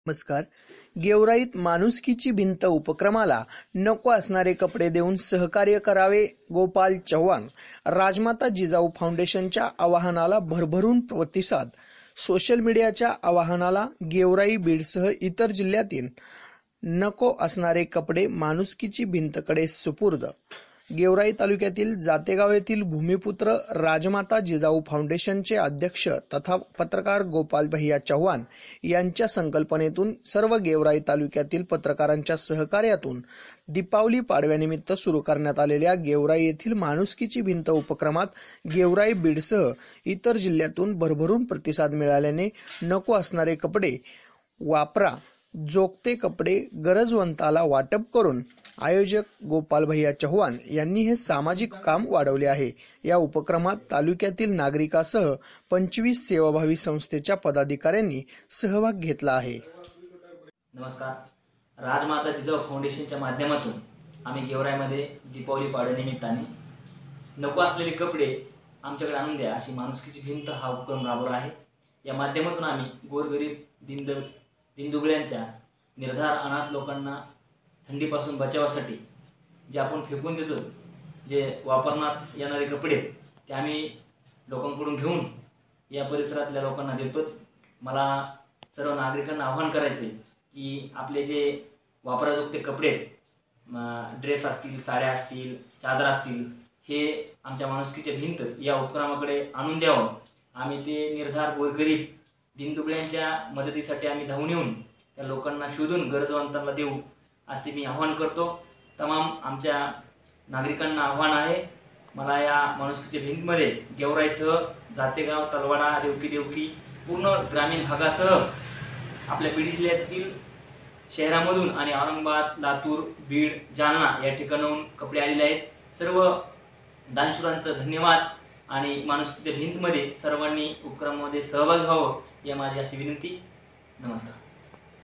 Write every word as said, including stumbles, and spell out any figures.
नमस्कार. गेवराईत माणुसकीची भिंत उपक्रमाला नको असणारे कपडे देऊन सहकार्य करावे. गोपाल चव्हाण. राजमाता जिजाऊ फाउंडेशनच्या आवाहनाला भरभरून प्रतिसाद. सोशल मीडियाच्या आवाहनाला गेवराई, बीडसह इतर जिल्ह्यातील नको असणारे कपडे माणुसकीची भिंतकडे सुपूर्द. गेवराई तालुक्यातील जातेगाव येथील भूमिपुत्र राजमाता जिजाऊ फाउंडेशनचे अध्यक्ष तथा पत्रकार गोपाल भैया चव्हाण यांच्या संकल्पनेतून सर्व गेवराई तालुक्यातील पत्रकारांच्या सहकार्यातून दीपावली पाडव्यानिमित्त सुरू करण्यात आलेल्या गेवराई येथील माणुसकीची भिंत उपक्रमात गेवराई, बीडसह इतर जिल्ह्यातून भरभरून प्रतिसाद मिळाल्याने नको असणारे कपडे वापरा, जोगते कपडे गरजवंताला वाटप करून आयोजक गोपाल भैया चव्हाण यांनी हे सामाजिक काम वाढवले आहे. या उपक्रमात तालुक्यातील नागरिकांसह पंचवीस सेवाभावी संस्थेच्या पदाधिकाऱ्यांनी सहभाग घेतला आहे. नमस्कार. राजमाता जिजाऊ फाउंडेशनच्या माध्यमातून आम्ही गेवराईमध्ये दीपावली पाडव्यानिमित्ताने नको असलेले कपडे आमच्याकडे आणून द्या अशी माणुसकीची भिंत हा उपक्रम राबवला आहे. या माध्यमातून आम्ही गोरगरीब दीन दीनदुबळ्यांच्या, निर्धार अनाथ लोकांना थंडीपासून बचावासाठी जे आपण फेकून देतो, जे वापरण्यात येणारे कपडे ते आम्ही लोकांकडून घेऊन या परिसरातल्या लोकांना देतो. मला सर्व नागरिकांना आवाहन करायचे की आपले जे वापराजोगते कपडे, ड्रेस असतील, साड्या असतील, चादर असतील, हे आमच्या माणुसकीच्या भिंत या उपक्रमाकडे आणून द्यावं. आम्ही ते निर्धार गोरगरीब दीनदुबळ्यांच्या मदतीसाठी आम्ही धावून येऊन त्या लोकांना शोधून गरजवंतांना देऊ असे मी आवाहन करतो. तमाम आमच्या नागरिकांना आव्हान आहे. मला या माणुसकीच्या भिंतमध्ये गेवराईसह जातेगाव, तलवाडा, देवकी देवकी पूर्ण ग्रामीण भागासह आपल्या बीड जिल्ह्यातील शहरामधून आणि औरंगाबाद, लातूर, बीड, जालना या ठिकाणाहून कपडे आलेले आहेत. सर्व दानशूरांचं धन्यवाद आणि माणुसकीच्या भिंतमध्ये सर्वांनी उपक्रमामध्ये सहभागी व्हावं या माझी अशी विनंती. नमस्कार.